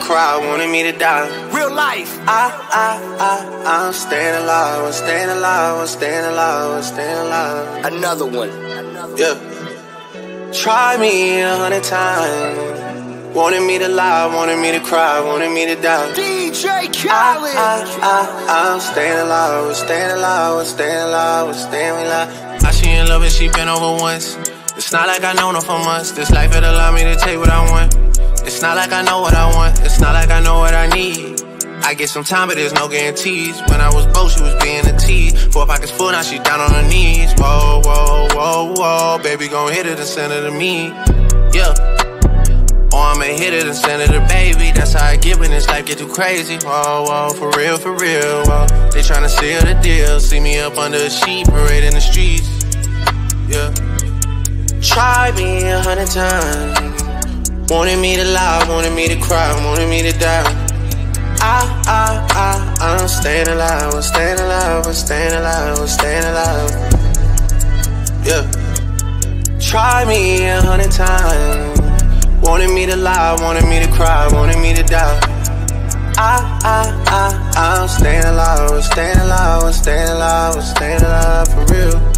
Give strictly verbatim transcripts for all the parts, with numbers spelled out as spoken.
cry, wanted me to die. Real life. I, I, I, I'm staying alive, I'm staying alive, I'm staying alive, I'm staying alive. Another one. Yeah. Try me a hundred times. Wanted me to lie, wanted me to cry, wanted me to die. D J Khaled. I, I, I, I'm staying alive, we're staying alive, we're staying alive, we're staying alive. Now she in love and she been over once. It's not like I know her for months. This life it allow me to take what I want. It's not like I know what I want. It's not like I know what I need. I get some time, but there's no guarantees. When I was broke, she was being a tease. Four pockets full, now she down on her knees. Whoa, whoa, whoa, whoa. Baby gon' hit it and send it to me. Yeah. Or I'ma hit it and send it to baby. That's how I get when this life get too crazy. Whoa, whoa, for real, for real, whoa. They tryna seal the deal. See me up under a sheet, parade in the streets. Yeah. Try me a hundred times. Wanted me to lie, wanted me to cry, wanted me to die. I, I, I, I'm staying alive, I'm staying alive, I'm staying alive, I'm staying alive. Yeah. Try me a hundred times. Wanted me to lie, wanted me to cry, wanted me to die. I, I, I, I'm staying alive, I'm staying alive, I'm staying alive, I'm staying alive for real.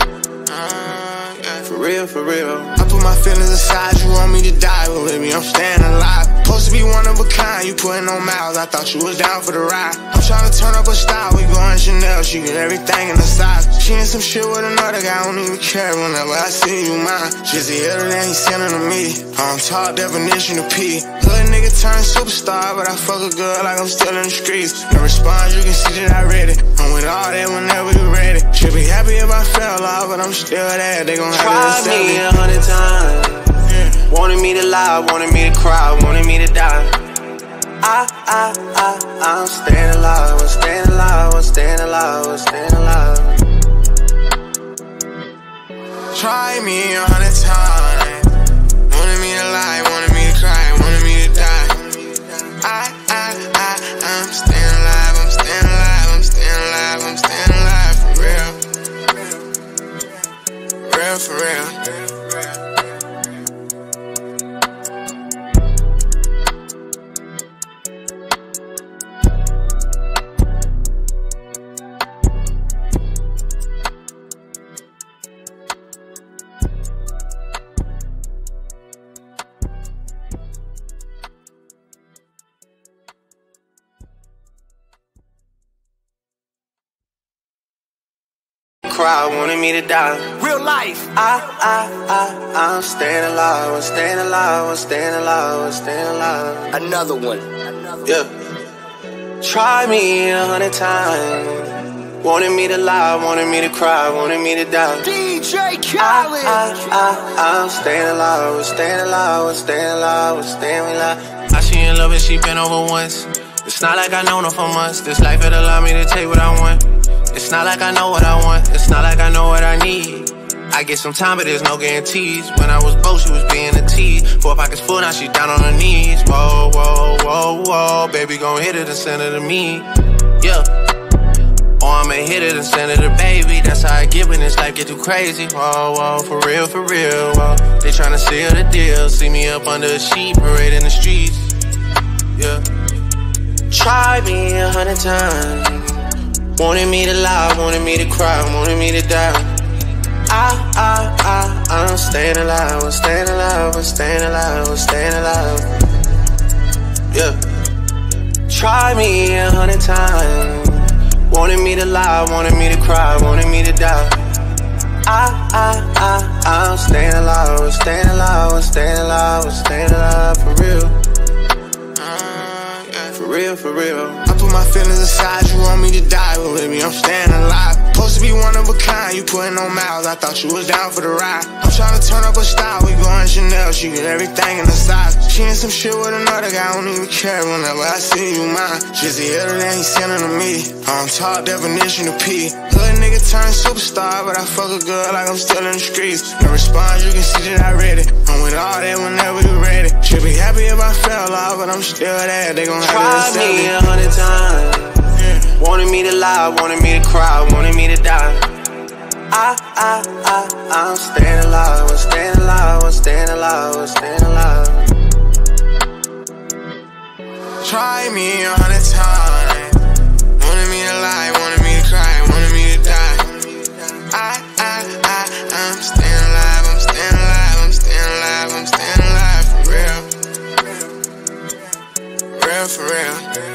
For real, for real. I put my feelings aside, you want me to die, but baby, I'm staying alive. Supposed to be one of a kind, you putting on miles, I thought you was down for the ride. I'm trying to turn up a style, we going Chanel, she get everything in the size. She in some shit with another guy, I don't even care whenever I see you mine. She's the other than he sending to me, on top definition of P. Hood nigga turned superstar, but I fuck a girl like I'm still in the streets. No response, you can see that I read it. I'm with all that whenever you ready. Should be happy if I fell off, but I'm still there, they gon' have to Try me a hundred times. Yeah. Wanted me to lie, wanted me to cry, wanted me to die. I, I, I, I'm staying alive, I'm staying alive, I'm staying alive, I'm staying alive. Try me a hundred times. Wanted me to lie, wanted me to cry, wanted me to die. I, I, I, I'm staying alive, I'm staying alive, I'm staying alive, I'm staying alive for real. Real for real. Cry, wanted me to die. Real life. I, I, I, I'm staying alive, I'm staying alive, I'm staying alive, I'm staying alive. Another one. Yeah. Try me a hundred times. Wanted me to lie, wanted me to cry, wanted me to die. D J Khaled. I, I, I, I'm staying alive, we're staying alive, we're staying alive, we're staying alive. Now she in love and she been over once. It's not like I know her for months. This life it allow me to take what I want. It's not like I know what I want. It's not like I know what I need. I get some time, but there's no guarantees. When I was broke, she was being a tease. Four pockets full, now she down on her knees. Whoa, whoa, whoa, whoa. Baby gon' hit it and send it to me. Yeah. Or I'ma hit it and send it to baby. That's how I get when this life get too crazy. Whoa, whoa, for real, for real, whoa. They tryna seal the deal. See me up under a sheet, parade in the streets. Yeah. Try me a hundred times. Wanted me to lie, wanted me to cry, wanted me to die. I, I, I, I'm staying alive, I'm staying alive, I'm staying alive, I'm staying alive. Yeah. Try me a hundred times. Wanted me to lie, wanted me to cry, wanted me to die. I, I, I, I'm staying alive, I'm staying alive, I'm staying alive, I'm staying alive for real. For real, for real. I put my feelings aside, you want me to die, but baby, I'm staying alive. Supposed to be one of a kind, you putting on miles, I thought you was down for the ride. I'm trying to turn up a style, we going Chanel, she get everything in the size. She in some shit with another guy, I don't even care whenever I see you mine. She's the other than he sending to me, on top definition of P. Hood nigga turned superstar, but I fuck a girl like I'm still in the streets. No response, you can see that I read it. I'm with all that whenever you ready. Should be happy if I fell off, but I'm still there, they gon' have Try to me a hundred times. Yeah. Wanted me to lie, wanted me to cry, wanted me to die. I, I, I, I'm staying alive, I'm staying alive, I'm staying alive, I'm staying alive. Try me a hundred times. Wanted me to lie, wanted me to cry, wanted me to die. I, I, I, I'm staying alive, I'm staying alive, I'm staying alive, I'm staying alive for real. Real for real.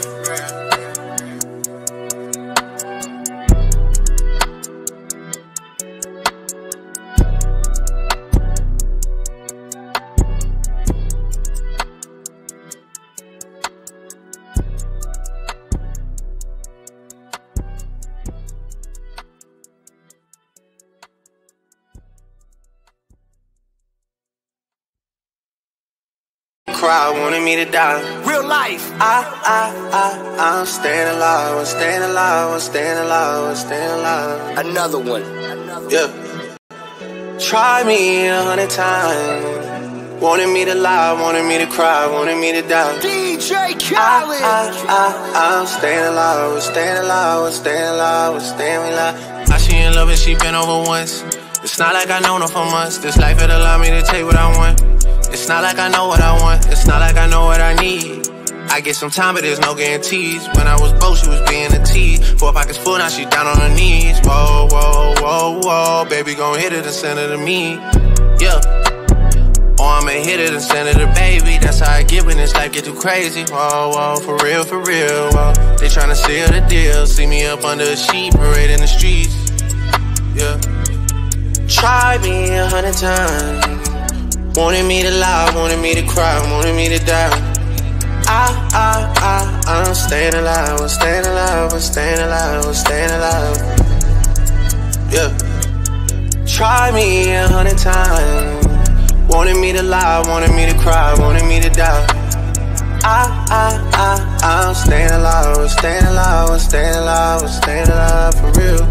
Crowd wanted me to die. Real life. I, I, I, I'm staying alive, I'm staying alive, I'm staying alive, I'm staying alive. Another one. Yeah. Try me a hundred times. Wanted me to lie, wanted me to cry, wanted me to die. D J Khaled. I, I, I, I'm staying alive, I'm staying alive, I'm staying alive, I'm staying alive. I she in love and she been over once. It's not like I know her for months. This life it allow me to take what I want. It's not like I know what I want, it's not like I know what I need. I get some time, but there's no guarantees. When I was broke, she was being a tease. Four pockets full, now she down on her knees. Whoa, whoa, whoa, whoa, baby gon' hit it and send it to me. Yeah. Or I'ma hit it and send it to baby. That's how I get when this life get too crazy. Whoa, whoa, for real, for real, whoa. They tryna seal the deal, see me up under a sheet, parade in the streets. Yeah. Try me a hundred times. Wanted me to lie, wanted me to cry, wanted me to die. I, I, I, I'm staying alive, I'm staying alive, I'm staying alive, I'm staying alive. Yeah. Try me a hundred times. Wanted me to lie, wanted me to cry, wanted me to die. I, I, I, I'm staying alive, I'm staying alive, I'm staying alive, I'm staying alive for real.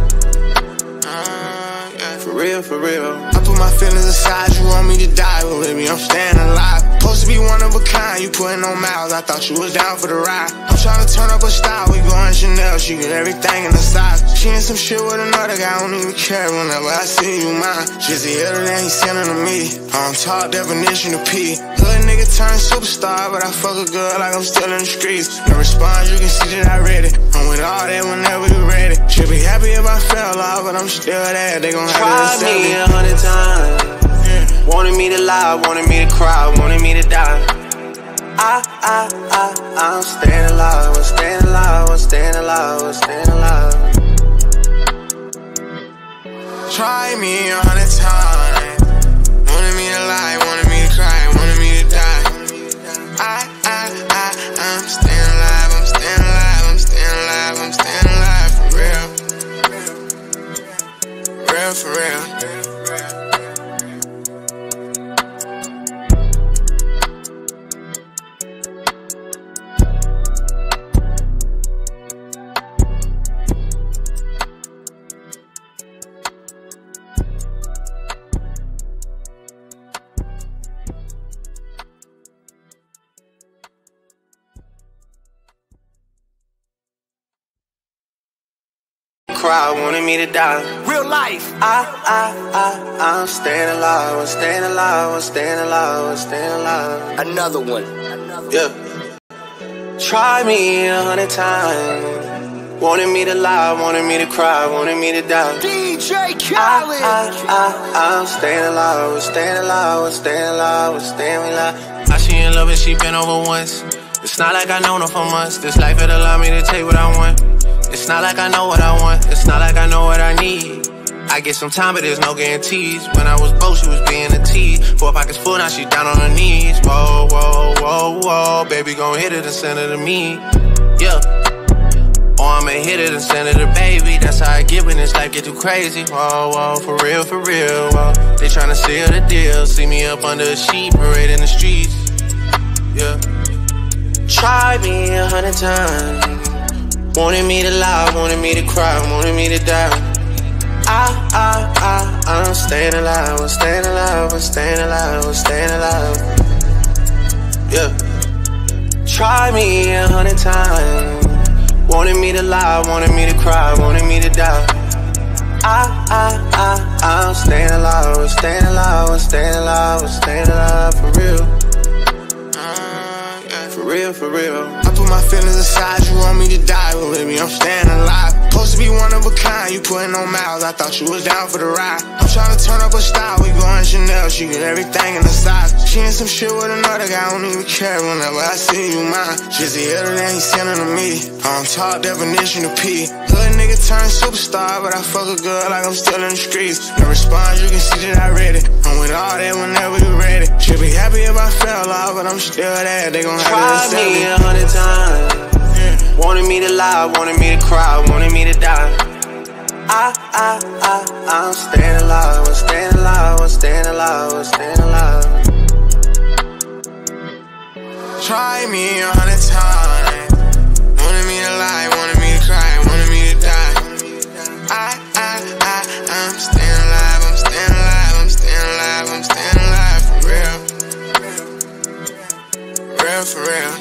For real, for real. I put my feelings aside, you want me to die, but baby, I'm staying alive. Supposed to be one of a kind, you putting on miles, I thought you was down for the ride. I'm trying to turn up a style, we going Chanel, she get everything in the size. She in some shit with another guy, I don't even care whenever I see you mine. She's the other than he sending to me, I'm top definition of P. Hood nigga turned superstar, but I fuck a girl like I'm still in the streets. No response, you can see that I read it. I'm with all that whenever you ready. She'll be happy if I fell off, but I'm still there, they gon' have Try me a hundred times. yeah. Wanted me to lie, wanted me to cry, wanted me to die. I, I, I, I'm staying alive, I'm staying alive, I'm staying alive, I'm staying alive. Try me a hundred times. Wanted me to lie, wanted me to cry, wanted me to die. I, I, I, I'm staying alive, I'm staying alive, I'm staying alive, I'm staying alive for real. Real for real. Crowd wanted me to die. Real life. I, I, I, I'm staying alive, I'm staying alive, I'm staying alive, I'm staying alive. Another one. Yeah. Try me a hundred times. Wanted me to lie, wanted me to cry, wanted me to die. D J I, Khaled. I, I, I'm staying alive, I'm staying alive, I'm staying alive, I'm staying alive. I she in love and she been over once. It's not like I know her for months. This life it allow me to take what I want. It's not like I know what I want, it's not like I know what I need. I get some time, but there's no guarantees. When I was broke, she was being a tease. Four pockets full, now she down on her knees. Whoa, whoa, whoa, whoa, baby gon' hit it and send it to me. Yeah. Or I'ma hit it and send it to baby. That's how I get when this life get too crazy. Whoa, whoa, for real, for real, whoa. They tryna seal the deal, see me up under a sheet, parade in the streets. Yeah. Try me a hundred times. Wanted me to lie, wanted me to cry, wanted me to die. I, I, I, I'm staying alive, I'm staying alive, I'm staying alive, I'm staying alive. Yeah. Try me a hundred times. Wanted me to lie, wanted me to cry, wanted me to die. I, I, I, I'm staying alive, I'm staying alive, I'm staying alive, I'm staying alive for real. For real, for real. put my feelings aside, you want me to die, but baby, I'm staying alive. Supposed to be one of a kind, you putting on miles, I thought you was down for the ride. I'm trying to turn up a style, we going Chanel, she get everything in the size. She in some shit with another guy, I don't even care whenever I see you mine. She's the other than he's sending to me, on top definition of P. Hood nigga turned superstar, but I fuck a girl like I'm still in the streets. No response, you can see that I read it. I'm with all that whenever you ready. She'll be happy if I fell off, but I'm still there, they gon' have Tried to me a hundred times. Wanted me to lie, wanted me to cry, wanted me to die. I, I, I, I'm staying alive, I'm staying alive, I'm staying alive, I'm staying alive. Try me a hundred times. Wanted me to lie, wanted me to cry, wanted me to die. I, I, I, I'm staying alive, I'm staying alive, I'm staying alive, I'm staying alive for real. Real for real.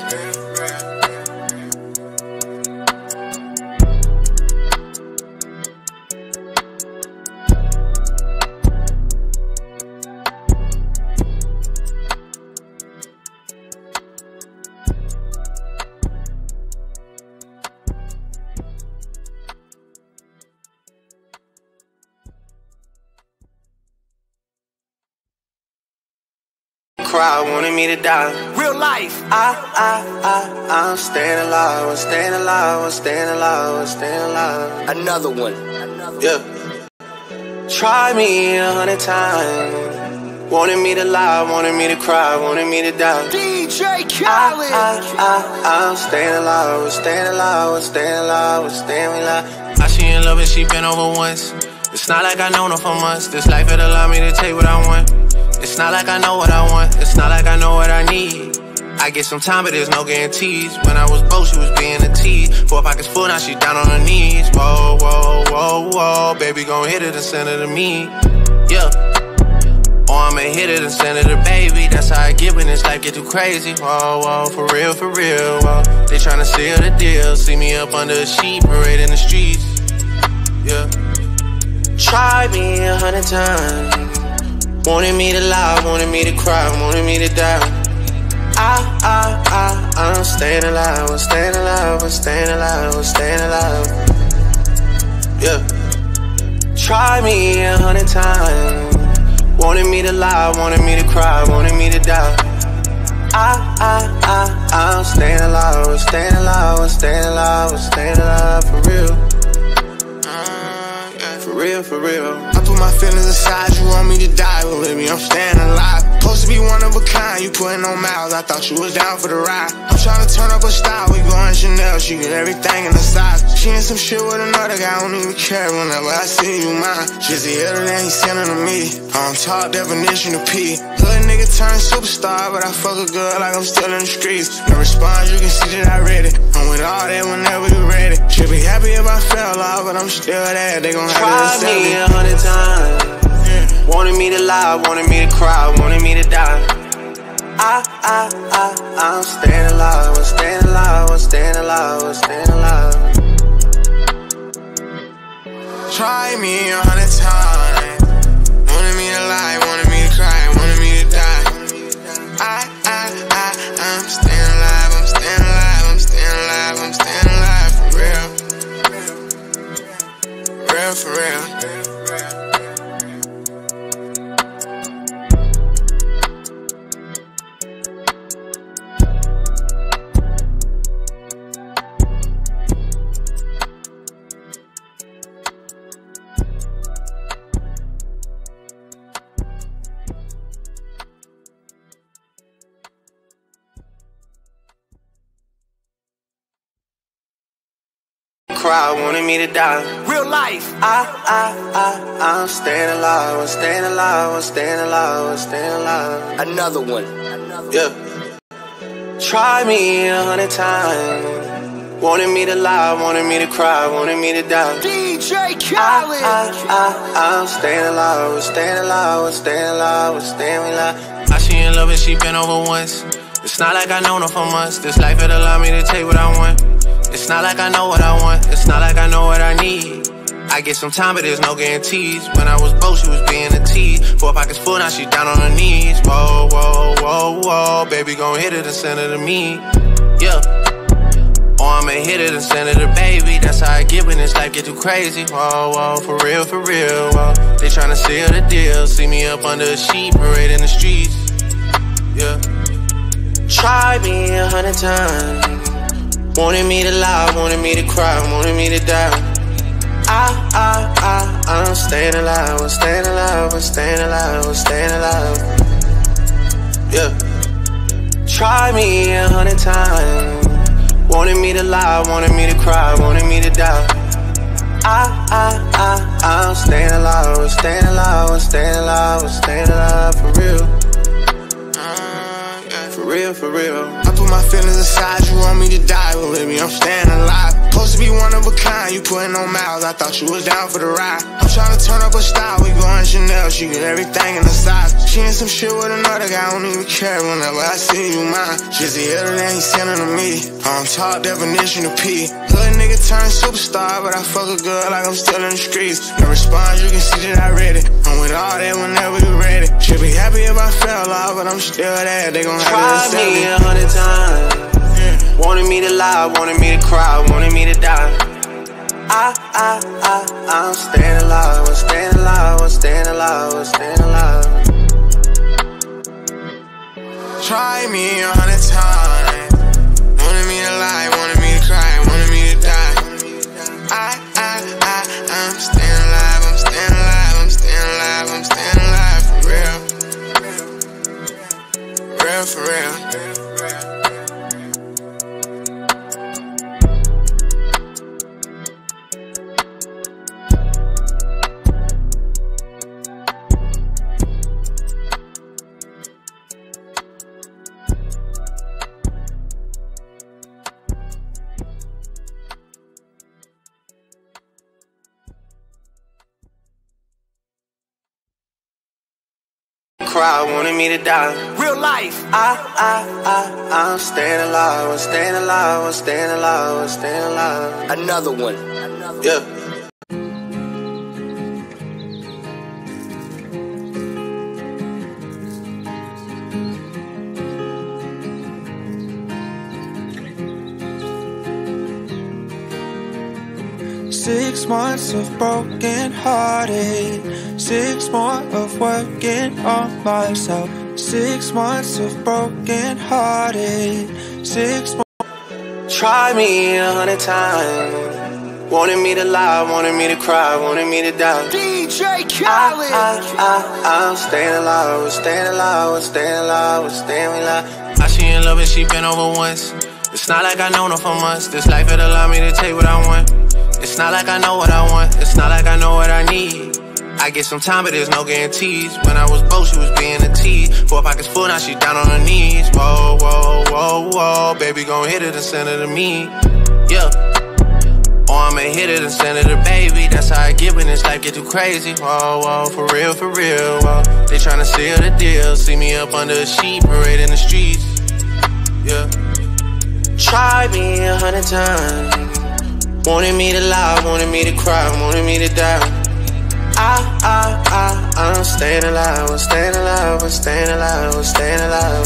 Cry, wanted me to die. Real life. I, I, I, I'm staying alive, I'm staying alive, I'm staying alive, I'm staying alive. Another one. Yeah. Try me a hundred times. Wanted me to lie, wanted me to cry, wanted me to die. D J Khaled. I, I, I, I'm staying alive, I'm staying alive, I'm staying alive, I'm staying alive. I she in love and she been over once. It's not like I know her for months. This life it allow me to take what I want. It's not like I know what I want, it's not like I know what I need. I get some time, but there's no guarantees. When I was broke, she was being a tease. Four pockets full, now she down on her knees. Whoa, whoa, whoa, whoa, baby gon' hit it and send it to me. Yeah. Or I'ma hit it and send it to baby. That's how I get when this life get too crazy. Whoa, whoa, for real, for real, whoa. They tryna seal the deal. See me up under a sheet, parade in the streets. Yeah. Try me a hundred times. Wanted me to lie, wanted me to cry, wanted me to die. I, I, I, I'm staying alive, I'm staying alive, I'm staying alive, I'm staying alive. Yeah. Try me a hundred times. Wanted me to lie, wanted me to cry, wanted me to die. I, I, I, I'm staying alive, I'm staying alive, I'm staying alive, I'm staying alive for real. For real, for real. I put my feelings aside, you want me to die, but baby, I'm staying alive. Supposed to be one of a kind, you putting on miles, I thought you was down for the ride. I'm trying to turn up a style, we going Chanel, she get everything in the size. She in some shit with another guy, I don't even care whenever I see you mine. She's the other than he's sending to me, on top definition of P. Hood nigga turned superstar, but I fuck a girl like I'm still in the streets. No response, you can see that I read it. I'm with all that whenever you ready. She'll be happy if I fell off, but I'm still there, they gon' have Try to me a hundred times. Wanted me to lie, wanted me to cry, wanted me to die. I, I, I, I'm staying alive, I'm staying alive, I'm staying alive, I'm staying alive. Try me a hundred times. Wanted me to lie, wanted me to cry, wanted me to die. I, I, I, I'm staying alive, I'm staying alive, I'm staying alive, I'm staying alive for real. Real for real. Cry, wanted me to die. Real life. I, I, I, I'm staying alive, I'm staying alive, I'm staying alive, I'm staying alive. Another one. Yeah. Try me a hundred times. Wanted me to lie, wanted me to cry, wanted me to die. D J I, Khaled. I, I, I'm staying alive, I'm staying alive, I'm staying alive, I'm staying alive. I she in love and she been over once. It's not like I know her for months. This life it allow me to take what I want. It's not like I know what I want, it's not like I know what I need. I get some time, but there's no guarantees. When I was broke, she was being a tease. Four pockets full, now she down on her knees. Whoa, whoa, whoa, whoa, baby gon' hit it and send it to me. Yeah. than Senator Baby. That's how I get when this life get too crazy. Whoa, whoa, for real, for real, whoa. They tryna seal the deal. See me up under a sheet, parade in the streets. Yeah. Try me a hundred times. Wanted me to lie, wanted me to cry, wanted me to die. I, I, I, I'm staying alive, I'm staying alive, I'm staying alive, I'm staying alive. Yeah. Try me a hundred times. Wanted me to lie, wanted me to cry, wanted me to die. I, I, I, I'm staying alive, I'm staying alive, I'm staying alive, I'm staying alive for real. For real, for real. I put my feelings aside, you want me to die, but baby, I'm staying alive. Supposed to be one of a kind, you putting on miles, I thought you was down for the ride. I'm trying to turn up a style, we going Chanel, she get everything in the size. She in some shit with another guy, I don't even care whenever I see you mine. She's the other than he's sending to me, I'm top definition of P. Hood nigga turned superstar, but I fuck a girl like I'm still in the streets. No response, you can see that I read it. I'm with all that whenever you ready. Should be happy if I fell off, but I'm still there, they gon' have to Try me a hundred times. Yeah. Wanted me to lie, wanted me to cry, wanted me to die. I, I, I, I'm staying alive, I'm staying alive, I'm staying alive, I'm staying alive. Try me a hundred times. Wanted me to lie, wanted me to cry, wanted me to die. I, I, I, I'm staying alive, I'm staying alive, I'm staying alive, I'm staying alive for real. Real for real. Cry, wanted me to die. Real life. I, I, I, I'm staying alive, I'm staying alive, I'm staying alive, I'm staying alive. Another one. Yeah. Six months of broken hearted, six more of working on myself. Six months of broken hearted, six more. Try me a hundred times. Wanted me to lie, wanted me to cry, wanted me to die. D J Khaled. I, I, I, I'm staying alive, I'm staying alive, I'm staying alive, I'm staying alive. I she in love and she been over once. It's not like I known her for months. This life it allow me to take what I want. It's not like I know what I want, it's not like I know what I need. I get some time, but there's no guarantees. When I was broke, she was being a tease. Four pockets full, now she down on her knees. Whoa, whoa, whoa, whoa, baby gon' hit it and send it to me. Yeah. Or I'ma hit it and send it to Baby. That's how I get when this life get too crazy. Whoa, whoa, for real, for real, whoa. They tryna seal the deal. See me up under a sheet, parade in the streets. Yeah. Try me a hundred times. Wanted me to lie, wanted me to cry, wanted me to die. I, I, I, I'm staying alive, I'm staying alive, I'm staying alive, I'm staying alive.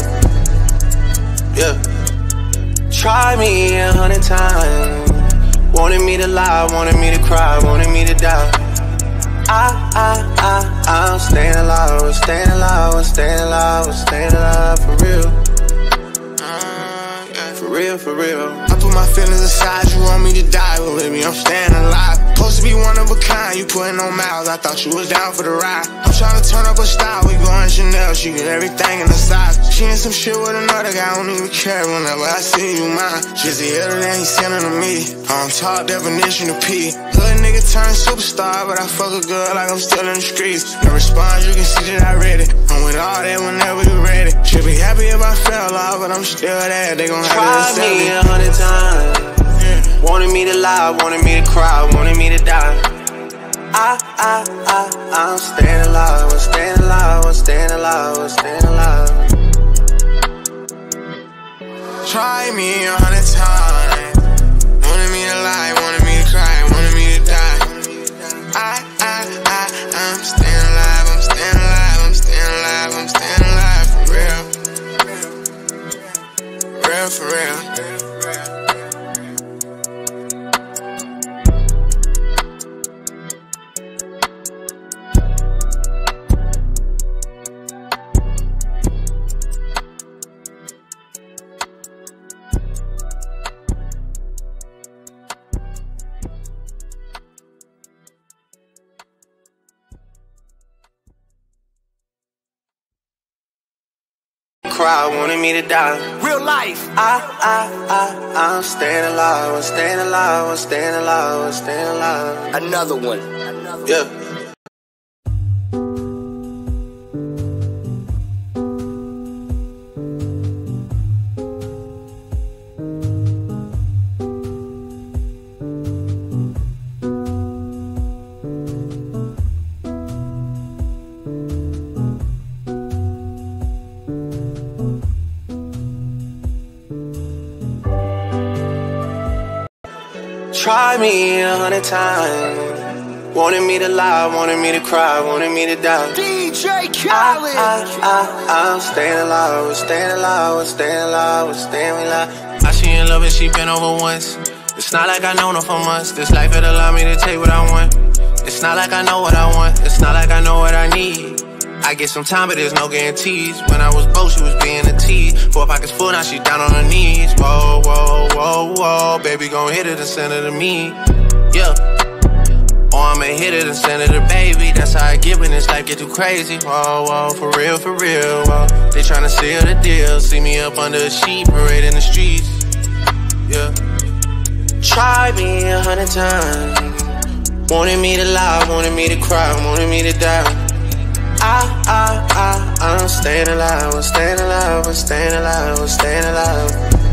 Yeah. Try me a hundred times. Wanted me to lie, wanted me to cry, wanted me to die. I, I, I, I'm staying alive, I'm staying alive, I'm staying alive, I'm staying alive for real. For real, for real. I put my feelings aside, you want me to die, but baby, I'm staying alive. Supposed to be one of a kind, you putting on miles, I thought you was down for the ride. I'm trying to turn up a style, we going Chanel, she get everything in the size. She in some shit with another guy, I don't even care whenever I see you mine. She's the other than he's sending to me, I'm top definition of P. Hood nigga turned superstar, but I fuck a girl like I'm still in the streets. No response, you can see that I read it. I'm with all that whenever you ready. Should be happy if I fell off, but I'm still there, they gon' have Try to me a hundred times. Yeah. Wanted me to lie, wanted me to cry, wanted me to die. I, I, I, I'm staying alive, I'm staying alive, I'm staying alive, I'm staying alive. Try me a hundred times. Wanted me to lie, wanted me to cry, wanted me to die. I, I, I, I'm staying alive, I'm staying alive, I'm staying alive, I'm staying alive for real. Real for real. cry, wanted me to die. Real life. I, I, I, I'm staying alive, I'm staying alive, I'm staying alive, I'm staying alive. Another one. Yeah. Try me a hundred times. Wanted me to lie, wanted me to cry, wanted me to die. D J Khaled. I, I, I, I'm staying alive, we're staying alive, we're staying alive, we're staying alive. I she in love and she been over once. It's not like I know her for months. This life it allow me to take what I want. It's not like I know what I want. It's not like I know what I need. I get some time, but there's no guarantees. When I was broke, she was being a tease. Four pockets full, now she down on her knees. Whoa, whoa, whoa, whoa. Baby gon' hit it and send it to me. Yeah. Or I'ma hit it and send it to baby. That's how I get when this life get too crazy. Whoa, whoa, for real, for real, whoa. They tryna seal the deal. See me up under a sheet, parade in the streets. Yeah. Try me a hundred times. Wanted me to lie, wanted me to cry, wanted me to die. I, I, I, I'm staying alive, I'm staying alive, I'm staying alive, I'm staying alive.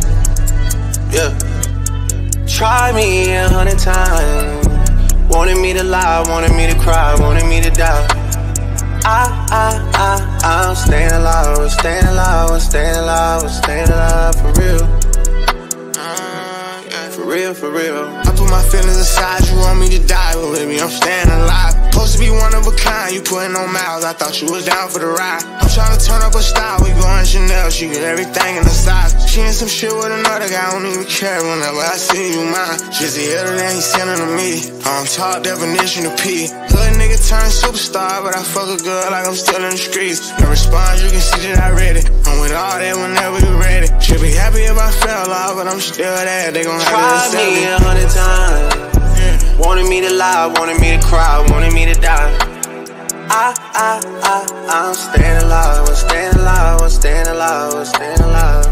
Yeah. Try me a hundred times. Wanted me to lie, wanted me to cry, wanted me to die. I, I, I, I'm staying alive, I'm staying alive, I'm staying alive, I'm staying alive for real. Uh, yeah. For real, for real. I put my feelings aside, you want me to die, but with me I'm staying alive. Supposed to be one of a kind, you putting on miles, I thought you was down for the ride. I'm trying to turn up a style, we going Chanel, she get everything in the size. She in some shit with another guy, I don't even care whenever I see you mine. She's the other than he sending to me, I'm top definition of P. Hood nigga turned superstar, but I fuck a girl like I'm still in the streets. No response, you can see that I read it, I'm with all that whenever you ready. Should be happy if I fell off, but I'm still there, they gon' have Try to me a hundred times. Wanted me to lie, wanted me to cry, wanted me to die. I, I, I, I'm staying alive, I'm staying alive, I'm staying alive, I'm staying alive.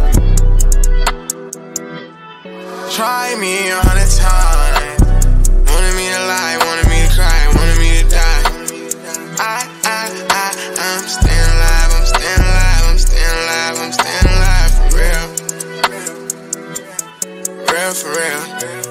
Try me a hundred times. Wanted me to lie, wanted me to cry, wanted me to die. I, I, I, I'm staying alive, I'm staying alive, I'm staying alive, I'm staying alive for real. Real for real.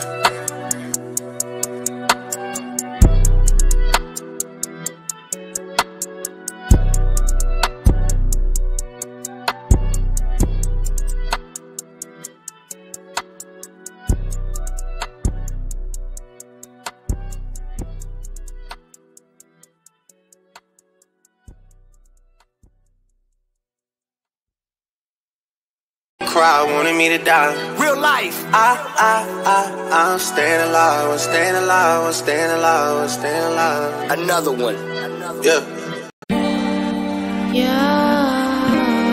Cry, wanted me to die. Real life. I, I, I, I'm staying alive, I'm staying alive, I'm staying alive, I'm staying alive. Another one. Yeah. Yeah.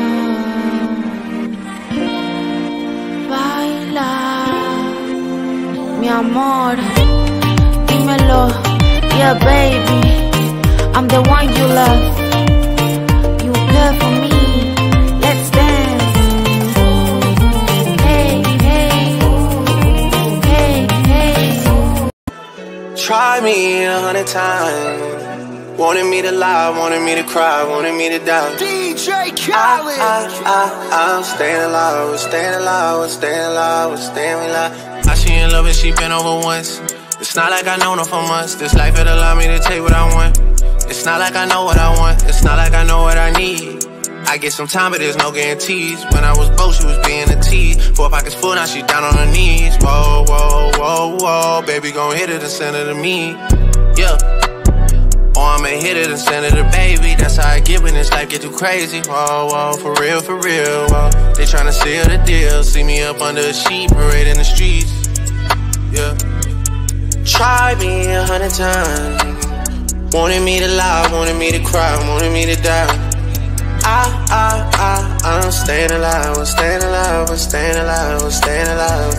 Baila, mi amor, dímelo. Yeah, baby, I'm the one you love. You care for me. Let's dance. Try me a hundred times. Wanted me to lie, wanted me to cry, wanted me to die. D J Khaled. I, I, I, I'm staying alive, we're staying alive, we're staying alive, we're staying alive. I she in love and she been over once. It's not like I know her for months. This life it allow me to take what I want. It's not like I know what I want. It's not like I know what I need. I get some time, but there's no guarantees. When I was broke, she was being a tease. Four pockets full, now she down on her knees. Whoa, whoa, whoa, whoa. Baby gon' hit it and send it to me. Yeah. Or I'ma hit it and send it to baby. That's how I get when this life get too crazy. Whoa, whoa, for real, for real, whoa. They tryna seal the deal. See me up under a sheet, parade in the streets. Yeah. Try me a hundred times. Wanted me to lie, wanted me to cry, wanted me to die. I, I, I, I'm staying alive, I'm staying alive, I'm staying alive, I'm staying alive.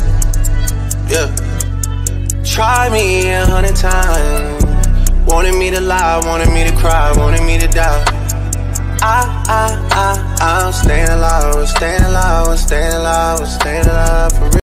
Yeah. Try me a hundred times. Wanted me to lie, wanted me to cry, wanted me to die. I, I, I, I'm staying alive, I'm staying alive, I'm staying alive, I'm staying alive for real.